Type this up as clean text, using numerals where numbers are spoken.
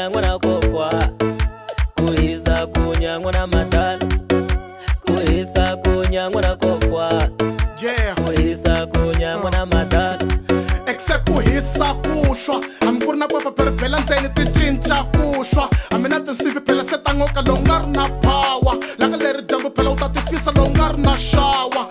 kunyangwa na kokwa, kuhisa kunyangwa na matala, kuhisa kunyangwa na kokwa, kuhisa kunyangwa na matala. Kuhisa kushwa amkurna papa perpela ntseni ti cinca kushwa amina tinsivi phela se ta ngoka lowu nga ri na power laka leri dyambu phela u ta ti fisa lowu nga ri na shawa